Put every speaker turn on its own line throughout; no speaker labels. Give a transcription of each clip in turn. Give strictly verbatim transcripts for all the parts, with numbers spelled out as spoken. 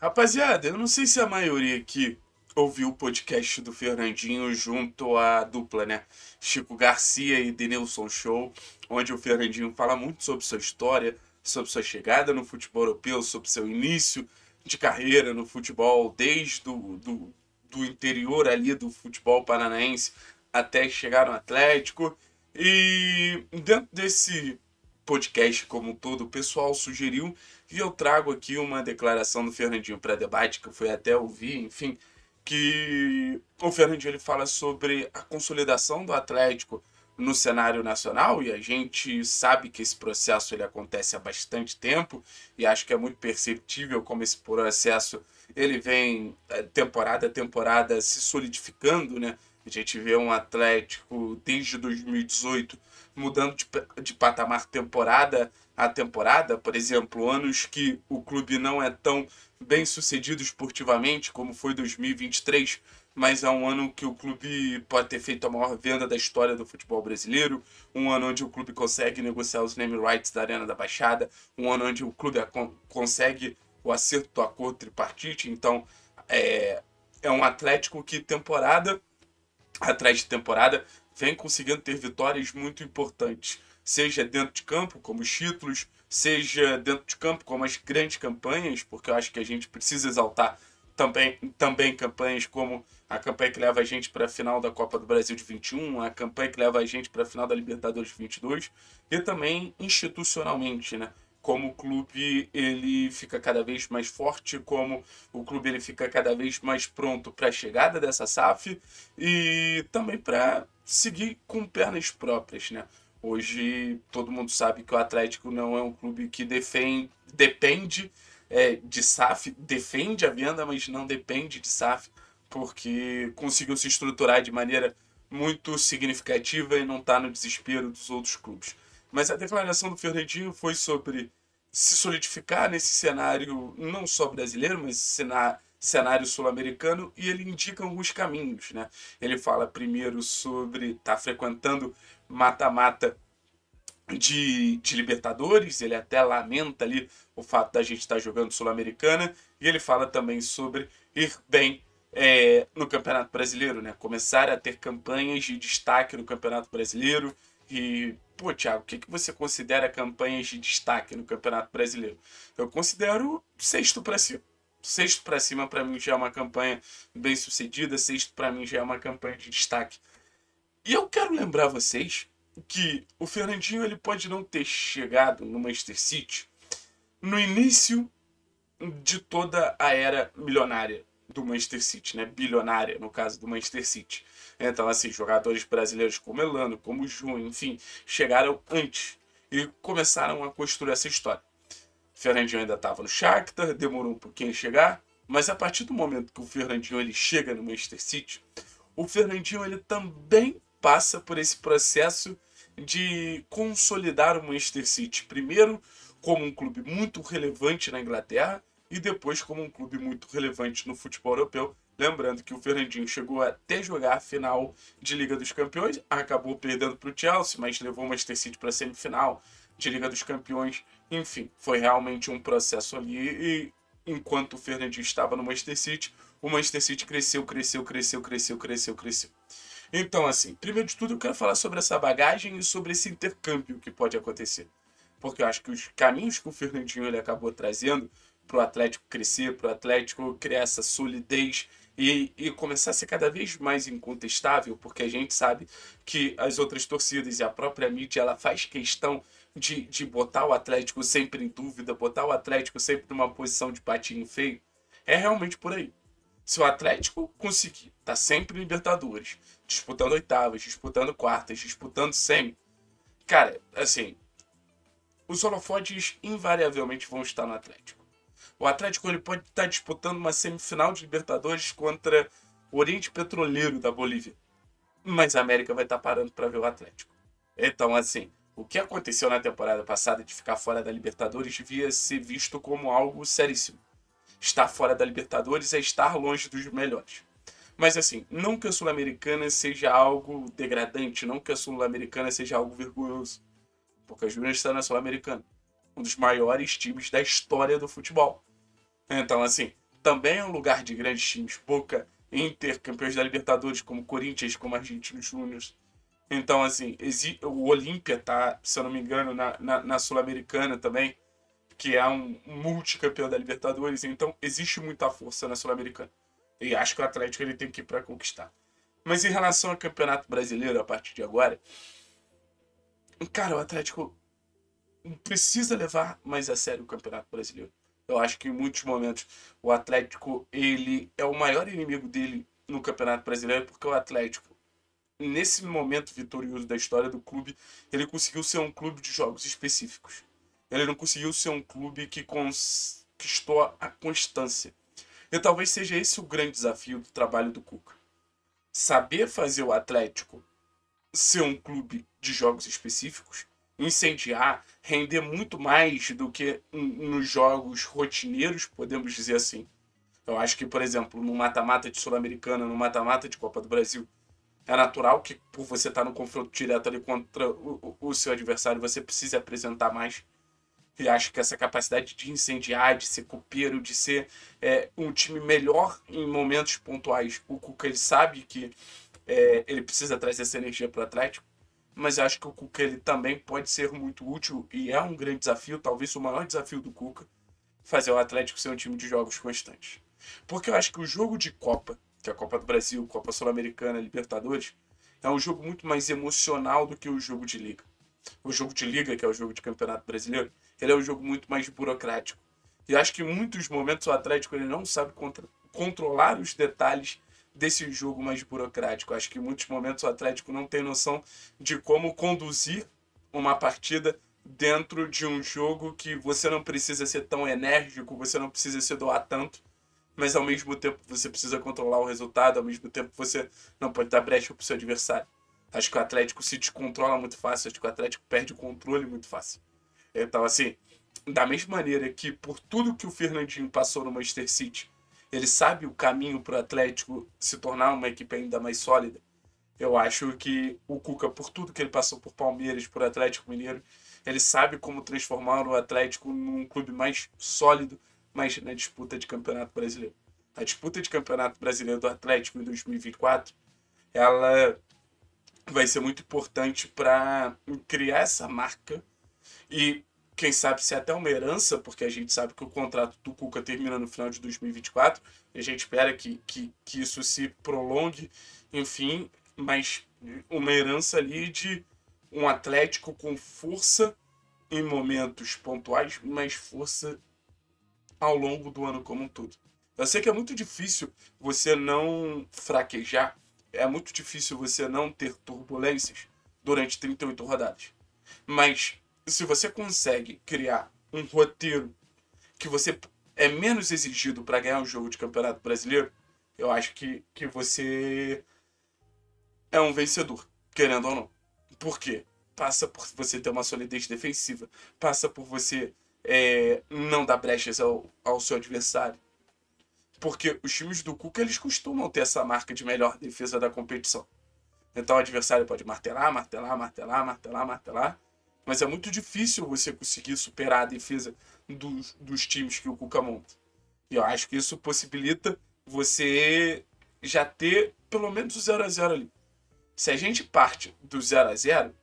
Rapaziada, eu não sei se a maioria aqui ouviu o podcast do Fernandinho junto à dupla, né? Chico Garcia e Denilson Show, onde o Fernandinho fala muito sobre sua história, sobre sua chegada no futebol europeu, sobre seu início de carreira no futebol, desde do, do, do interior ali do futebol paranaense até chegar no Atlético. E dentro desse podcast como um todo, o pessoal sugeriu e eu trago aqui uma declaração do Fernandinho para debate, que eu fui até ouvir, enfim, que o Fernandinho ele fala sobre a consolidação do Atlético no cenário nacional, e a gente sabe que esse processo ele acontece há bastante tempo, e acho que é muito perceptível como esse processo ele vem eh, temporada a temporada se solidificando, né? A gente vê um Atlético desde dois mil e dezoito mudando de, de patamar temporada a temporada, por exemplo, anos que o clube não é tão bem sucedido esportivamente, como foi dois mil e vinte e três, mas é um ano que o clube pode ter feito a maior venda da história do futebol brasileiro, um ano onde o clube consegue negociar os name rights da Arena da Baixada, um ano onde o clube consegue o acerto do acordo tripartite. Então é, é um Atlético que temporada atrás de temporada vem conseguindo ter vitórias muito importantes, seja dentro de campo, como os títulos, seja dentro de campo, como as grandes campanhas, porque eu acho que a gente precisa exaltar também, também campanhas como a campanha que leva a gente para a final da Copa do Brasil de vinte e um, a campanha que leva a gente para a final da Libertadores de vinte e dois, e também institucionalmente, né? Como o clube ele fica cada vez mais forte, como o clube ele fica cada vez mais pronto para a chegada dessa S A F e também para seguir com pernas próprias, né? Hoje todo mundo sabe que o Atlético não é um clube que defende, depende é, de S A F, defende a venda, mas não depende de S A F, porque conseguiu se estruturar de maneira muito significativa e não está no desespero dos outros clubes. Mas a declaração do Fernandinho foi sobre se solidificar nesse cenário não só brasileiro, mas cenário sul-americano, e ele indica alguns caminhos, né? Ele fala primeiro sobre estar tá frequentando mata-mata de, de Libertadores, ele até lamenta ali o fato da gente estar tá jogando Sul-Americana, e ele fala também sobre ir bem é, no Campeonato Brasileiro, né? Começar a ter campanhas de destaque no Campeonato Brasileiro. E, pô, Thiago, o que, que você considera campanhas de destaque no Campeonato Brasileiro? Eu considero sexto para cima. Sexto para cima, para mim, já é uma campanha bem sucedida. Sexto, para mim, já é uma campanha de destaque. E eu quero lembrar vocês que o Fernandinho ele pode não ter chegado no Manchester City no início de toda a era milionária do Manchester City, né? Bilionária, no caso do Manchester City. Então, assim, jogadores brasileiros como Elano, como Júnior, enfim, chegaram antes e começaram a construir essa história. O Fernandinho ainda estava no Shakhtar, demorou um pouquinho a chegar, mas a partir do momento que o Fernandinho ele chega no Manchester City, o Fernandinho ele também passa por esse processo de consolidar o Manchester City. Primeiro, como um clube muito relevante na Inglaterra e depois como um clube muito relevante no futebol europeu. Lembrando que o Fernandinho chegou até jogar a final de Liga dos Campeões, acabou perdendo para o Chelsea, mas levou o Manchester City para a semifinal de Liga dos Campeões. Enfim, foi realmente um processo ali e enquanto o Fernandinho estava no Manchester City, o Manchester City cresceu, cresceu, cresceu, cresceu, cresceu, cresceu. Então, assim, primeiro de tudo eu quero falar sobre essa bagagem e sobre esse intercâmbio que pode acontecer. Porque eu acho que os caminhos que o Fernandinho ele acabou trazendo para o Atlético crescer, para o Atlético criar essa solidez e, e começar a ser cada vez mais incontestável, porque a gente sabe que as outras torcidas e a própria mídia ela faz questão de, de botar o Atlético sempre em dúvida, botar o Atlético sempre numa posição de patinho feio. É realmente por aí. Se o Atlético conseguir estar tá sempre em Libertadores, disputando oitavas, disputando quartas, disputando semi, cara, assim, os holofotes invariavelmente vão estar no Atlético. O Atlético ele pode estar disputando uma semifinal de Libertadores contra o Oriente Petroleiro da Bolívia, mas a América vai estar parando para ver o Atlético. Então, assim, o que aconteceu na temporada passada de ficar fora da Libertadores devia ser visto como algo seríssimo. Estar fora da Libertadores é estar longe dos melhores. Mas assim, não que a Sul-Americana seja algo degradante, não que a Sul-Americana seja algo vergonhoso. Porque a Juniors está na Sul-Americana. Um dos maiores times da história do futebol. Então, assim, também é um lugar de grandes times. Boca, Inter, campeões da Libertadores, como Corinthians, como Argentinos Júnior. Então, assim, o Olímpia tá, se eu não me engano, na, na, na Sul-Americana também, que é um multicampeão da Libertadores. Então, existe muita força na Sul-Americana. E acho que o Atlético ele tem que ir para conquistar. Mas em relação ao Campeonato Brasileiro, a partir de agora, cara, o Atlético precisa levar mais a sério o Campeonato Brasileiro. Eu acho que em muitos momentos o Atlético ele é o maior inimigo dele no Campeonato Brasileiro, porque o Atlético, nesse momento vitorioso da história do clube, ele conseguiu ser um clube de jogos específicos. Ele não conseguiu ser um clube que conquistou a constância. E talvez seja esse o grande desafio do trabalho do Cuca. Saber fazer o Atlético ser um clube de jogos específicos, incendiar, render muito mais do que nos jogos rotineiros, podemos dizer assim. Eu acho que, por exemplo, no mata-mata de Sul-Americana, no mata-mata de Copa do Brasil, é natural que, por você estar no confronto direto ali contra o, o, o seu adversário, você precise apresentar mais. E acho que essa capacidade de incendiar, de ser copeiro, de ser é, um time melhor em momentos pontuais. O Cuca, ele sabe que é, ele precisa trazer essa energia para o Atlético, mas eu acho que o Cuca ele também pode ser muito útil e é um grande desafio, talvez o maior desafio do Cuca, fazer o Atlético ser um time de jogos constantes. Porque eu acho que o jogo de Copa, que é a Copa do Brasil, Copa Sul-Americana, Libertadores, é um jogo muito mais emocional do que o jogo de Liga. O jogo de Liga, que é o jogo de Campeonato Brasileiro, ele é um jogo muito mais burocrático. E acho que em muitos momentos o Atlético ele não sabe contra, controlar os detalhes desse jogo mais burocrático. Acho que em muitos momentos o Atlético não tem noção de como conduzir uma partida dentro de um jogo que você não precisa ser tão enérgico, você não precisa se doar tanto, mas ao mesmo tempo você precisa controlar o resultado, ao mesmo tempo você não pode dar brecha para o seu adversário. Acho que o Atlético se descontrola muito fácil, acho que o Atlético perde o controle muito fácil. Então, assim, da mesma maneira que por tudo que o Fernandinho passou no Manchester City, ele sabe o caminho para o Atlético se tornar uma equipe ainda mais sólida, eu acho que o Cuca, por tudo que ele passou por Palmeiras, por Atlético Mineiro, ele sabe como transformar o Atlético num clube mais sólido, mas na disputa de Campeonato Brasileiro. A disputa de Campeonato Brasileiro do Atlético em dois mil e vinte e quatro, ela vai ser muito importante para criar essa marca e, quem sabe, se até uma herança, porque a gente sabe que o contrato do Cuca termina no final de dois mil e vinte e quatro, e a gente espera que, que, que isso se prolongue, enfim, mas uma herança ali de um Atlético com força em momentos pontuais, mas força ao longo do ano como um todo. Eu sei que é muito difícil você não fraquejar, é muito difícil você não ter turbulências durante trinta e oito rodadas. Mas se você consegue criar um roteiro que você é menos exigido para ganhar um jogo de Campeonato Brasileiro, eu acho que, que você é um vencedor, querendo ou não. Por quê? Passa por você ter uma solidez defensiva, passa por você é, não dar brechas ao, ao seu adversário. Porque os times do Cuca, eles costumam ter essa marca de melhor defesa da competição. Então o adversário pode martelar, martelar, martelar, martelar, martelar. Mas é muito difícil você conseguir superar a defesa dos, dos times que o Cuca monta. E eu acho que isso possibilita você já ter pelo menos o zero a zero ali. Se a gente parte do zero a zero,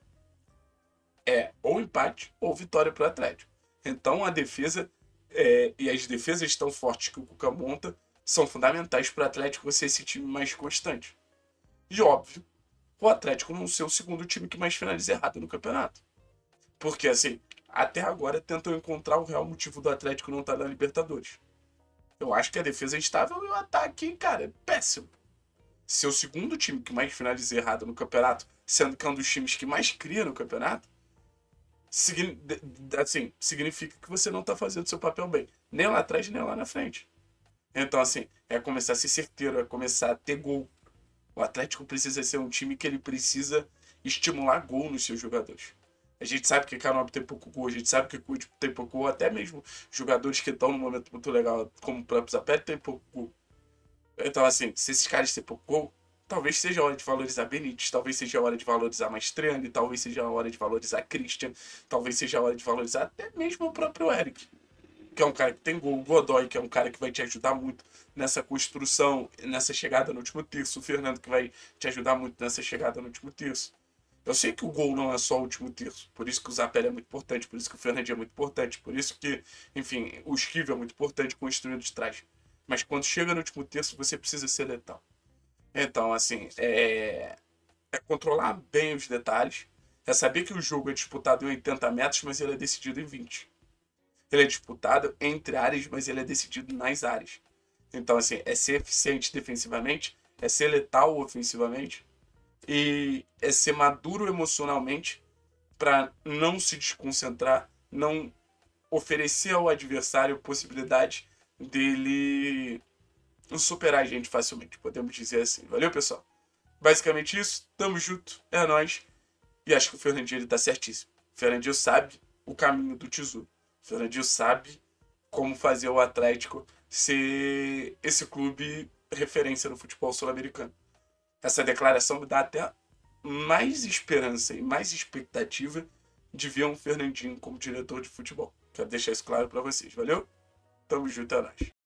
é ou empate ou vitória para o Atlético. Então a defesa é, e as defesas tão fortes que o Cuca monta são fundamentais para o Atlético ser esse time mais constante. E óbvio, o Atlético não ser o segundo time que mais finaliza errado no campeonato. Porque, assim, até agora tentam encontrar o real motivo do Atlético não estar na Libertadores. Eu acho que a defesa é instável e o ataque, cara, é péssimo. Ser o segundo time que mais finaliza errado no campeonato, sendo que é um dos times que mais cria no campeonato, assim, significa que você não está fazendo seu papel bem. Nem lá atrás, nem lá na frente. Então, assim, é começar a ser certeiro, é começar a ter gol. O Atlético precisa ser um time que ele precisa estimular gol nos seus jogadores. A gente sabe que Canóbio tem pouco gol, a gente sabe que o Cúdio tem pouco gol, até mesmo jogadores que estão num momento muito legal, como o próprio Zapelli, tem pouco gol. Então, assim, se esses caras têm pouco gol, talvez seja a hora de valorizar Benítez, talvez seja a hora de valorizar Mastriani, talvez seja a hora de valorizar Christian, talvez seja a hora de valorizar até mesmo o próprio Eric. que é um cara que tem gol, o Godoy, que é um cara que vai te ajudar muito nessa construção, nessa chegada no último terço, o Fernando, que vai te ajudar muito nessa chegada no último terço. Eu sei que o gol não é só o último terço, por isso que o Zapelli é muito importante, por isso que o Fernandinho é muito importante, por isso que, enfim, o Esquivel é muito importante construindo de trás. Mas quando chega no último terço, você precisa ser letal. Então, assim, é, é controlar bem os detalhes, é saber que o jogo é disputado em oitenta metros, mas ele é decidido em vinte. Ele é disputado entre áreas, mas ele é decidido nas áreas. Então, assim, é ser eficiente defensivamente, é ser letal ofensivamente e é ser maduro emocionalmente para não se desconcentrar, não oferecer ao adversário possibilidade dele superar a gente facilmente, podemos dizer assim. Valeu, pessoal? Basicamente isso, tamo junto, é nóis. E acho que o Fernandinho ele tá certíssimo. O Fernandinho sabe o caminho do tesouro. O Fernandinho sabe como fazer o Atlético ser esse clube referência no futebol sul-americano. Essa declaração me dá até mais esperança e mais expectativa de ver um Fernandinho como diretor de futebol. Quero deixar isso claro para vocês. Valeu? Tamo junto, é nóis.